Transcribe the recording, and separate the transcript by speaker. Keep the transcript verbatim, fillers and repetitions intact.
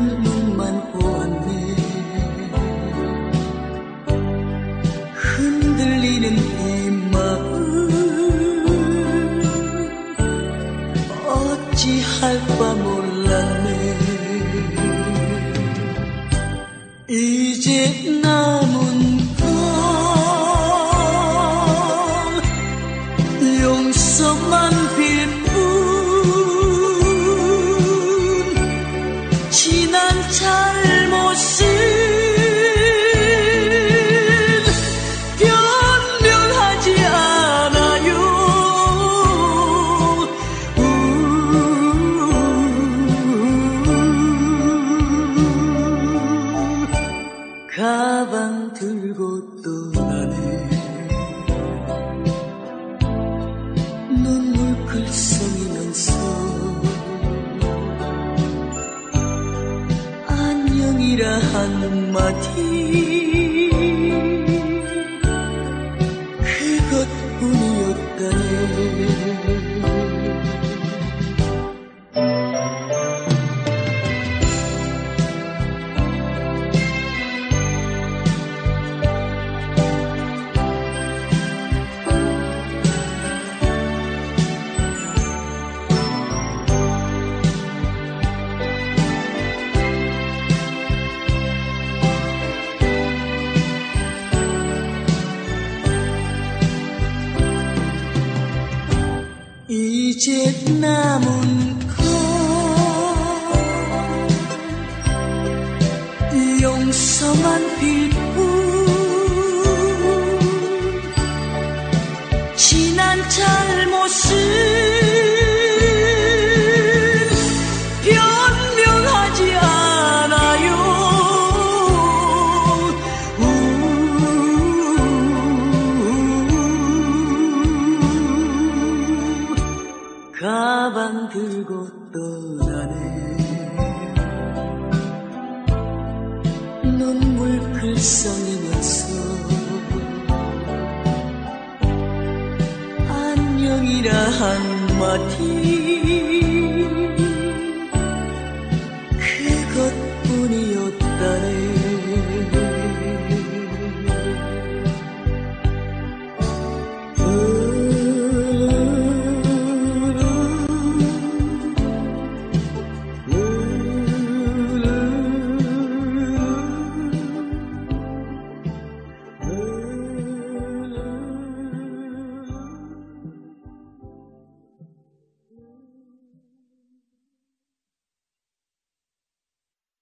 Speaker 1: 눈만 보았네. 흔들리는 이 마음 어찌할 바 몰랐네. 이제 남은 건 용서만 빌 뿐. 지난 잘못은 변명하지 않아요. 가방 들고 떠나네. 눈물 글썽이면서 안녕이라 한마디 그것뿐이었다네. 이제 남은 건 용서만 빌 뿐. 지난 잘못은 변명하지 않아요. 가방 들고 떠나네. 눈물 글썽이면서 안녕이라 한마디 그것뿐이었다네.